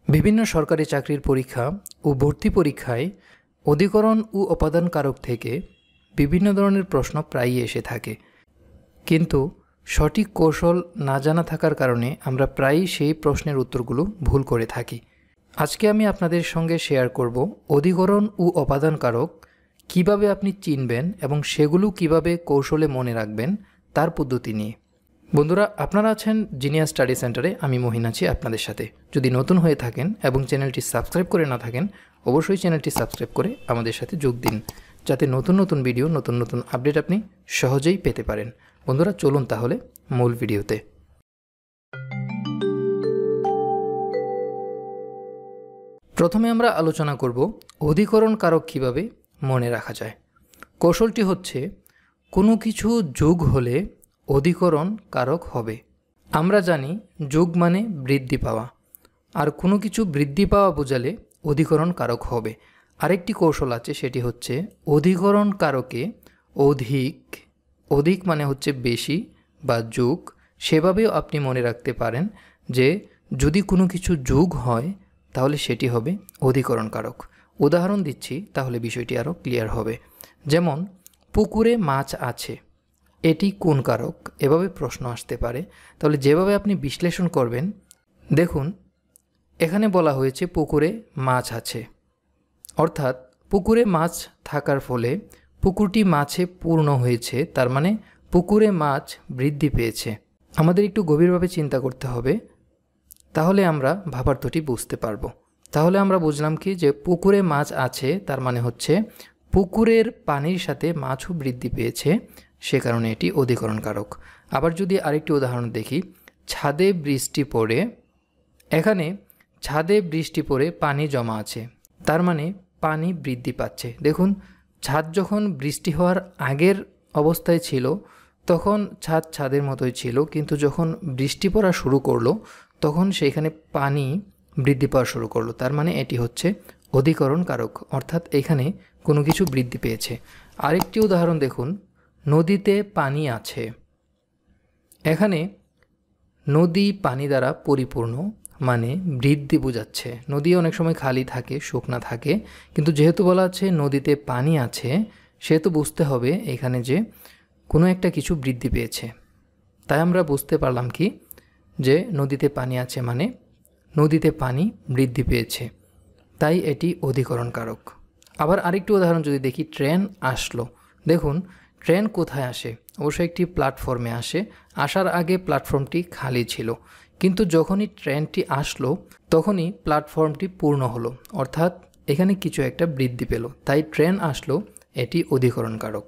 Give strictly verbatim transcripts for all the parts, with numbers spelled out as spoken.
বিভিন্ন সরকারি চাকরির পরীক্ষা ও ভর্তি পরীক্ষায় অধিকরণ ও উপাদান কারক থেকে বিভিন্ন ধরনের প্রশ্ন প্রায়ই এসে থাকে, কিন্তু সঠিক কৌশল না জানা থাকার কারণে আমরা প্রায়ই সেই প্রশ্নের উত্তরগুলো ভুল করে থাকি। আজকে আমি আপনাদের সঙ্গে শেয়ার করব অধিকরণ ও উপাদান কারক কীভাবে আপনি চিনবেন এবং সেগুলো কিভাবে কৌশলে মনে রাখবেন তার পদ্ধতি নিয়ে। বন্ধুরা, আপনারা আছেন জিনিয়াস স্টাডি সেন্টারে, আমি মহিন আছি আপনাদের সাথে। যদি নতুন হয়ে থাকেন এবং চ্যানেলটি সাবস্ক্রাইব করে না থাকেন, অবশ্যই চ্যানেলটি সাবস্ক্রাইব করে আমাদের সাথে যোগ দিন, যাতে নতুন নতুন ভিডিও, নতুন নতুন আপডেট আপনি সহজেই পেতে পারেন। বন্ধুরা, চলুন তাহলে মূল ভিডিওতে। প্রথমে আমরা আলোচনা করব অধিকরণ কারক কীভাবে মনে রাখা যায়। কৌশলটি হচ্ছে, কোনো কিছু যোগ হলে অধিকরণ কারক হবে। আমরা জানি যোগ মানে বৃদ্ধি পাওয়া, আর কোনো কিছু বৃদ্ধি পাওয়া বোঝালে অধিকরণ কারক হবে। আরেকটি কৌশল আছে, সেটি হচ্ছে অধিকরণ কারকে অধিক, অধিক মানে হচ্ছে বেশি বা যোগ, সেভাবেও আপনি মনে রাখতে পারেন যে যদি কোনো কিছু যোগ হয় তাহলে সেটি হবে অধিকরণ কারক। উদাহরণ দিচ্ছি, তাহলে বিষয়টি আরও ক্লিয়ার হবে। যেমন, পুকুরে মাছ আছে, এটি কোন কারক? এভাবে প্রশ্ন আসতে পারে। তাহলে যেভাবে আপনি বিশ্লেষণ করবেন, দেখুন এখানে বলা হয়েছে পুকুরে মাছ আছে, অর্থাৎ পুকুরে মাছ থাকার ফলে পুকুরটি মাছে পূর্ণ হয়েছে, তার মানে পুকুরে মাছ বৃদ্ধি পেয়েছে। আমাদের একটু গভীরভাবে চিন্তা করতে হবে, তাহলে আমরা ভাবার্থটি বুঝতে পারবো। তাহলে আমরা বুঝলাম কি, যে পুকুরে মাছ আছে তার মানে হচ্ছে পুকুরের পানির সাথে মাছও বৃদ্ধি পেয়েছে, সে কারণে এটি অধিকরণ কারক। আবার যদি আরেকটি উদাহরণ দেখি, ছাদে বৃষ্টি পড়ে, এখানে ছাদে বৃষ্টি পড়ে পানি জমা আছে, তার মানে পানি বৃদ্ধি পাচ্ছে। দেখুন, ছাদ যখন বৃষ্টি হওয়ার আগের অবস্থায় ছিল তখন ছাদ ছাদের মতোই ছিল, কিন্তু যখন বৃষ্টি পড়া শুরু করলো তখন সেইখানে পানি বৃদ্ধি পাওয়া শুরু করলো, তার মানে এটি হচ্ছে অধিকরণ কারক, অর্থাৎ এখানে কোনো কিছু বৃদ্ধি পেয়েছে। আরেকটি উদাহরণ দেখুন, নদীতে পানি আছে, এখানে নদী পানি দ্বারা পরিপূর্ণ মানে বৃদ্ধি বোঝাচ্ছে। নদী অনেক সময় খালি থাকে, শুকনা থাকে, কিন্তু যেহেতু বলা আছে নদীতে পানি আছে, সেহেতু বুঝতে হবে এখানে যে কোনো একটা কিছু বৃদ্ধি পেয়েছে। তাই আমরা বুঝতে পারলাম কি, যে নদীতে পানি আছে মানে নদীতে পানি বৃদ্ধি পেয়েছে, তাই এটি অধিকরণ কারক। আবার আরেকটি উদাহরণ যদি দেখি, ট্রেন আসলো। দেখুন, ট্রেন কোথায় আসে? অবশ্যই একটি প্ল্যাটফর্মে আসে। আসার আগে প্ল্যাটফর্মটি খালি ছিল, কিন্তু যখনই ট্রেনটি আসলো তখনই প্ল্যাটফর্মটি পূর্ণ হলো, অর্থাৎ এখানে কিছু একটা বৃদ্ধি পেল, তাই ট্রেন আসলো, এটি অধিকরণ কারক।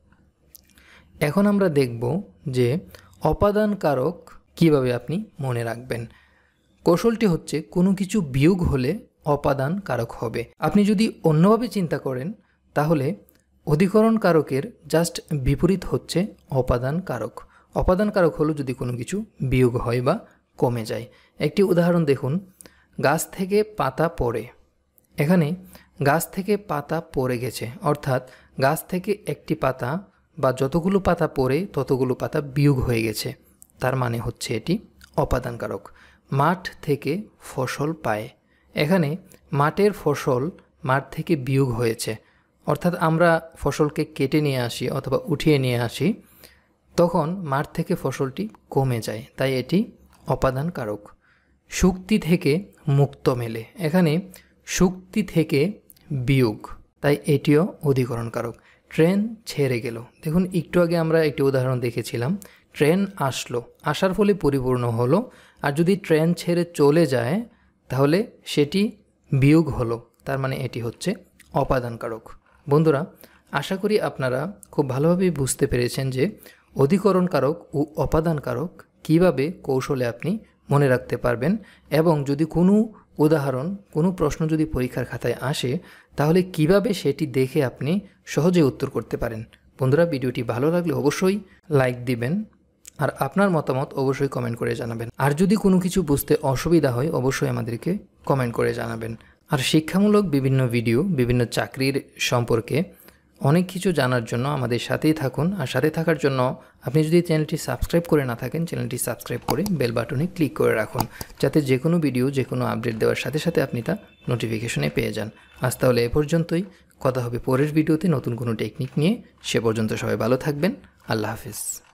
এখন আমরা দেখব যে উপাদান কারক কিভাবে আপনি মনে রাখবেন। কৌশলটি হচ্ছে, কোনো কিছু বিয়োগ হলে উপাদান কারক হবে। আপনি যদি অন্যভাবে চিন্তা করেন তাহলে অধিকরণ কারকের জাস্ট বিপরীত হচ্ছে উপাদান কারক। উপাদান কারক হলো যদি কোনো কিছু বিয়োগ হয় বা কমে যায়। একটি উদাহরণ দেখুন, গাছ থেকে পাতা পড়ে, এখানে গাছ থেকে পাতা পড়ে গেছে, অর্থাৎ গাছ থেকে একটি পাতা বা যতগুলো পাতা পড়ে ততগুলো পাতা বিয়োগ হয়ে গেছে, তার মানে হচ্ছে এটি উপাদান কারক। মাঠ থেকে ফসল পায়, এখানে মাঠের ফসল মাঠ থেকে বিয়োগ হয়েছে, অর্থাৎ আমরা ফসলকে কেটে নিয়ে আসি অথবা উঠিয়ে নিয়ে আসি, তখন মাঠ থেকে ফসলটি কমে যায়, তাই এটি উপাদান কারক। শুক্তি থেকে মুক্ত মেলে, এখানে শুক্তি থেকে বিয়োগ, তাই এটিও অধিকরণ কারক। ট্রেন ছেড়ে গেল, দেখুন একটু আগে আমরা একটি উদাহরণ দেখেছিলাম, ট্রেন আসলো, আসার ফলে পরিপূর্ণ হলো, আর যদি ট্রেন ছেড়ে চলে যায় তাহলে সেটি বিয়োগ হলো, তার মানে এটি হচ্ছে উপাদান কারক। বন্ধুরা, আশা করি আপনারা খুব ভালোভাবে বুঝতে পেরেছেন যে অধিকরণ কারক ও উপাদান কারক কীভাবে কৌশলে আপনি মনে রাখতে পারবেন, এবং যদি কোনো উদাহরণ, কোনো প্রশ্ন যদি পরীক্ষার খাতায় আসে তাহলে কিভাবে সেটি দেখে আপনি সহজে উত্তর করতে পারেন। বন্ধুরা, ভিডিওটি ভালো লাগলে অবশ্যই লাইক দিবেন, আর আপনার মতামত অবশ্যই কমেন্ট করে জানাবেন। আর যদি কোনো কিছু বুঝতে অসুবিধা হয় অবশ্যই আমাদেরকে কমেন্ট করে জানাবেন। আর শিক্ষামূলক বিভিন্ন ভিডিও, বিভিন্ন চাকরির সম্পর্কে অনেক কিছু জানার জন্য আমাদের সাথেই থাকুন। আর সাথে থাকার জন্য আপনি যদি চ্যানেলটি সাবস্ক্রাইব করে না থাকেন, চ্যানেলটি সাবস্ক্রাইব করে বেল বাটনে ক্লিক করে রাখুন, যাতে যে কোনো ভিডিও যে কোনো আপডেট দেওয়ার সাথে সাথে আপনি তা নোটিফিকেশনে পেয়ে যান। আজ তাহলে এ পর্যন্তই, কথা হবে পরের ভিডিওতে নতুন কোনো টেকনিক নিয়ে। সে পর্যন্ত সবাই ভালো থাকবেন। আল্লাহ হাফিজ।